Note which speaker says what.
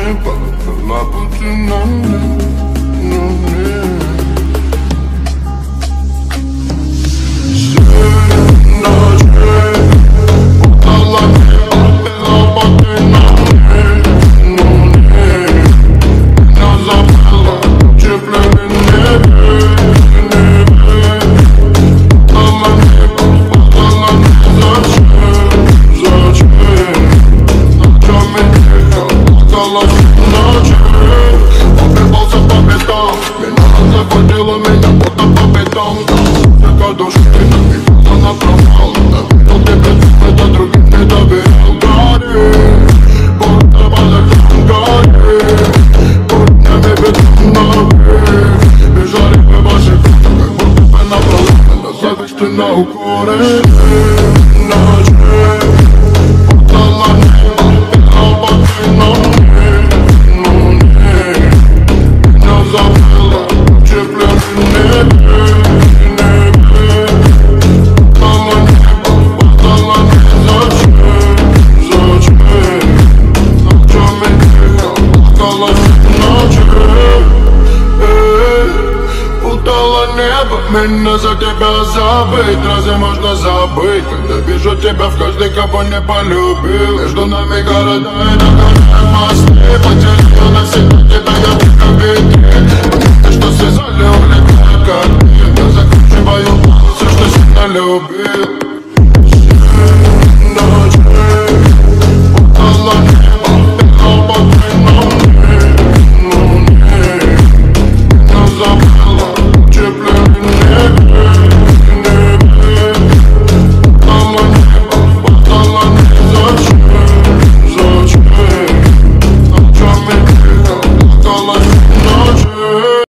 Speaker 1: небо, на пути на мне. На укоре ночи подала небо, работы на мне, но не меня забыла, чеплями небе, подала небо, подала не зачем, ночами тихо, плакала ночи. Путала небо, меня за тебя забыть. Разве можно забыть, когда вижу тебя в каждой, кого не полюбил? Между нами города и догоняем